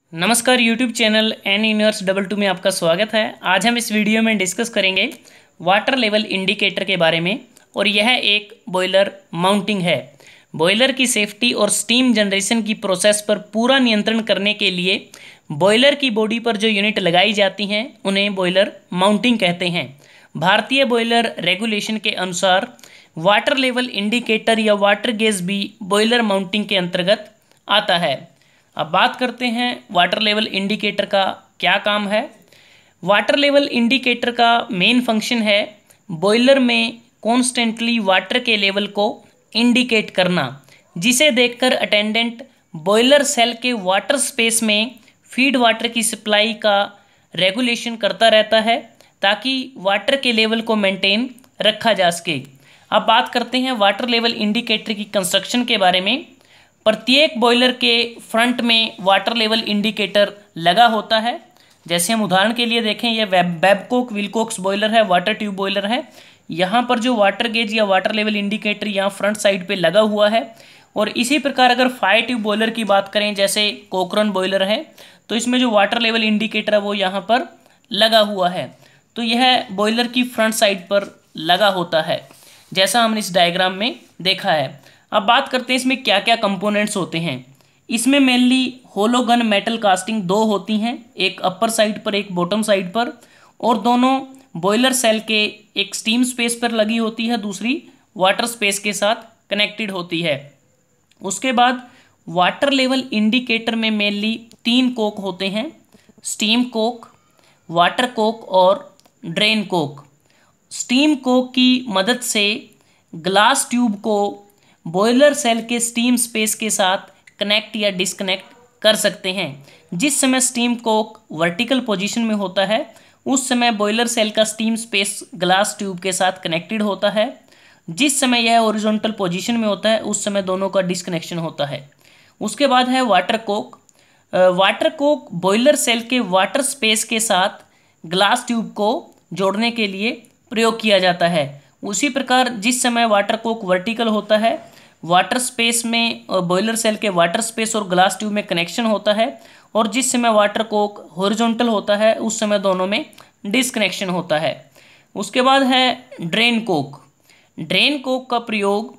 नमस्कार YouTube channel N universe double two में आपका स्वागत है। आज हम इस वीडियो में डिस्कस करेंगे वाटर लेवल इंडिकेटर के बारे में और यह एक बॉयलर माउंटिंग है। बॉयलर की सेफ्टी और स्टीम जनरेशन की प्रोसेस पर पूरा नियंत्रण करने के लिए बॉयलर की बॉडी पर जो यूनिट लगाई जाती हैं उन्हें बॉयलर माउंटिंग कहते हैं। भारतीय बॉयलर रेगुलेशन के अनुसार वाटर लेवल इंडिकेटर या वाटर गेज भी बॉयलर माउंटिंग के अंतर्गत आता है। अब बात करते हैं वाटर लेवल इंडिकेटर का क्या काम है। वाटर लेवल इंडिकेटर का मेन फंक्शन है बॉयलर में कॉन्स्टेंटली वाटर के लेवल को इंडिकेट करना, जिसे देखकर अटेंडेंट बॉयलर सेल के वाटर स्पेस में फीड वाटर की सप्लाई का रेगुलेशन करता रहता है ताकि वाटर के लेवल को मेंटेन रखा जा सके। अब बात करते हैं वाटर लेवल इंडिकेटर की कंस्ट्रक्शन के बारे में। प्रत्येक बॉयलर के फ्रंट में वाटर लेवल इंडिकेटर लगा होता है। जैसे हम उदाहरण के लिए देखें, यह बैबकॉक विल्कोक्स बॉयलर है, वाटर ट्यूब बॉयलर है। यहाँ पर जो वाटर गेज या वाटर लेवल इंडिकेटर यहाँ फ्रंट साइड पे लगा हुआ है। और इसी प्रकार अगर फायर ट्यूब बॉयलर की बात करें, जैसे कोकरन बॉयलर है, तो इसमें जो वाटर लेवल इंडिकेटर है वो यहाँ पर लगा हुआ है। तो यह बॉयलर की फ्रंट साइड पर लगा होता है, जैसा हमने इस डायग्राम में देखा है। अब बात करते हैं इसमें क्या क्या कंपोनेंट्स होते हैं। इसमें mainly hollow gun metal casting दो होती हैं, एक अपर साइड पर एक बॉटम साइड पर, और दोनों बॉयलर सेल के एक स्टीम स्पेस पर लगी होती है, दूसरी वाटर स्पेस के साथ कनेक्टेड होती है। उसके बाद वाटर लेवल इंडिकेटर में मेनली तीन कोक होते हैं, स्टीम कोक, वाटर कोक और ड्रेन कोक। स्टीम कोक की मदद से ग्लास ट्यूब को बॉयलर सेल के स्टीम स्पेस के साथ कनेक्ट या डिस्कनेक्ट कर सकते हैं। जिस समय स्टीम कोक वर्टिकल पोजीशन में होता है उस समय बॉयलर सेल का स्टीम स्पेस ग्लास ट्यूब के साथ कनेक्टेड होता है। जिस समय यह हॉरिजॉन्टल पोजीशन में होता है उस समय दोनों का डिस्कनेक्शन होता है। उसके बाद है water cock. Water cock boiler shell के वाटर स्पेस के साथ ग्लास ट्यूब को जोड़ने के लिए प्रयोग किया जाता है। उसी प्रकार जिस समय वाटर कोक वर्टिकल होता है, वाटर स्पेस में बॉयलर सेल के वाटर स्पेस और ग्लास ट्यूब में कनेक्शन होता है, और जिस समय वाटर कोक हॉरिजॉन्टल होता है उस समय दोनों में डिसकनेक्शन होता है। उसके बाद है ड्रेन कोक। ड्रेन कोक का प्रयोग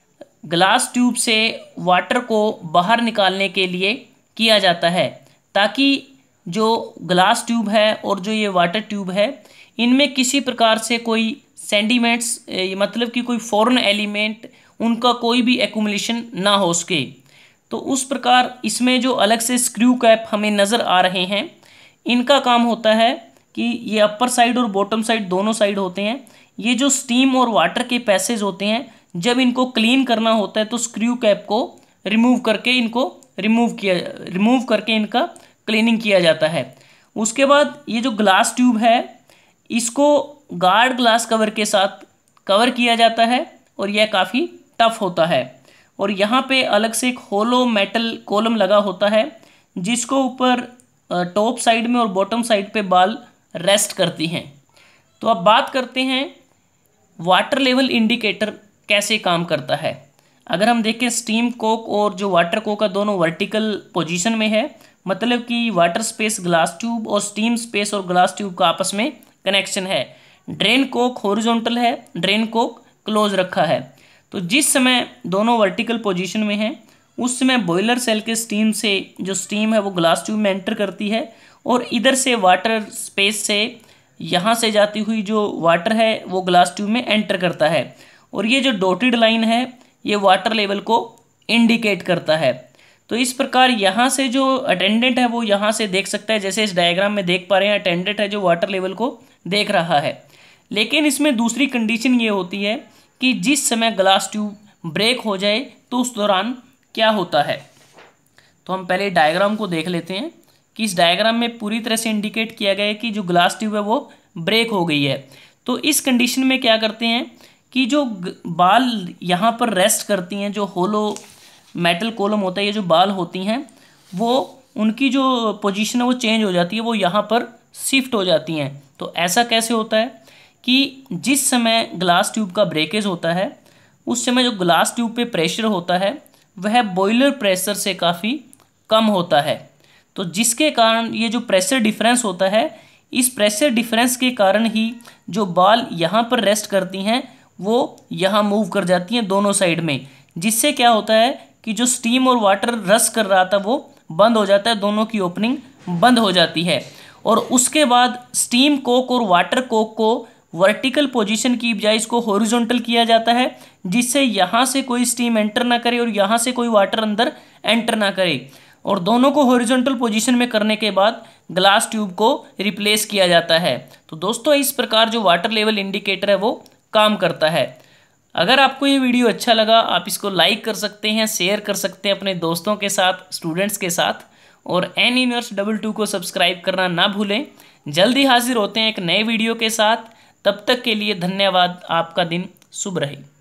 ग्लास ट्यूब से वाटर को बाहर निकालने के लिए किया जाता है, ताकि जो ग्लास ट्यूब है और जो ये वाटर ट्यूब है इनमें किसी प्रकार से कोई सेंडिमेंट्स मतलब कि कोई फॉरेन एलिमेंट उनका कोई भी एक्यूमुलेशन ना हो सके। तो उस प्रकार इसमें जो अलग से स्क्रू कैप हमें नज़र आ रहे हैं, इनका काम होता है कि ये अपर साइड और बॉटम साइड दोनों साइड होते हैं। ये जो स्टीम और वाटर के पैसेज होते हैं, जब इनको क्लीन करना होता है तो स्क्रू कैप को रिमूव करके इनका क्लीनिंग किया जाता है। उसके बाद ये जो ग्लास ट्यूब है इसको गार्ड ग्लास कवर के साथ कवर किया जाता है और यह काफ़ी टफ होता है। और यहाँ पे अलग से एक होलो मेटल कॉलम लगा होता है, जिसको ऊपर टॉप साइड में और बॉटम साइड पे बाल रेस्ट करती हैं। तो अब बात करते हैं वाटर लेवल इंडिकेटर कैसे काम करता है। अगर हम देखें, स्टीम कोक और जो वाटर कोक है दोनों वर्टिकल पोजीशन में है, मतलब कि वाटर स्पेस ग्लास ट्यूब और स्टीम स्पेस और ग्लास ट्यूब का आपस में कनेक्शन है। ड्रेन कोक हॉरिजॉन्टल है, ड्रेन कोक क्लोज रखा है। तो जिस समय दोनों वर्टिकल पोजीशन में हैं उस समय बॉयलर सेल के स्टीम से जो स्टीम है वो ग्लास ट्यूब में एंटर करती है, और इधर से वाटर स्पेस से यहाँ से जाती हुई जो वाटर है वो ग्लास ट्यूब में एंटर करता है। और ये जो डॉटेड लाइन है ये वाटर लेवल को इंडिकेट करता है। तो इस प्रकार यहाँ से जो अटेंडेंट है वो यहाँ से देख सकता है, जैसे इस डायग्राम में देख पा रहे हैं अटेंडेंट है जो वाटर लेवल को देख रहा है। लेकिन इसमें दूसरी कंडीशन ये होती है कि जिस समय ग्लास ट्यूब ब्रेक हो जाए तो उस दौरान क्या होता है। तो हम पहले डायग्राम को देख लेते हैं कि इस डायग्राम में पूरी तरह से इंडिकेट किया गया है कि जो ग्लास ट्यूब है वो ब्रेक हो गई है। तो इस कंडीशन में क्या करते हैं कि जो बाल यहाँ पर रेस्ट करती हैं, जो होलो मेटल कॉलम होता है, ये जो बाल होती हैं वो उनकी जो पोजीशन है वो चेंज हो जाती है, वो यहाँ पर शिफ्ट हो जाती हैं। तो ऐसा कैसे होता है कि जिस समय ग्लास ट्यूब का ब्रेकेज होता है उस समय जो ग्लास ट्यूब पे प्रेशर होता है वह बॉयलर प्रेशर से काफ़ी कम होता है। तो जिसके कारण ये जो प्रेशर डिफरेंस होता है, इस प्रेशर डिफरेंस के कारण ही जो बॉल यहाँ पर रेस्ट करती हैं वो यहाँ मूव कर जाती हैं दोनों साइड में, जिससे क्या होता है कि जो स्टीम और वाटर रश कर रहा था वो बंद हो जाता है, दोनों की ओपनिंग बंद हो जाती है। और उसके बाद स्टीम कोक और वाटर कोक को वर्टिकल पोजीशन की बजाय इसको हॉरिजॉन्टल किया जाता है, जिससे यहाँ से कोई स्टीम एंटर ना करे और यहाँ से कोई वाटर अंदर एंटर ना करे। और दोनों को हॉरिजॉन्टल पोजीशन में करने के बाद ग्लास ट्यूब को रिप्लेस किया जाता है। तो दोस्तों इस प्रकार जो वाटर लेवल इंडिकेटर है वो काम करता है। अगर आपको ये वीडियो अच्छा लगा आप इसको लाइक कर सकते हैं, शेयर कर सकते हैं अपने दोस्तों के साथ, स्टूडेंट्स के साथ, और एन यूनिवर्स 22 को सब्सक्राइब करना ना भूलें। जल्दी हाजिर होते हैं एक नए वीडियो के साथ, तब तक के लिए धन्यवाद। आपका दिन शुभ रहे।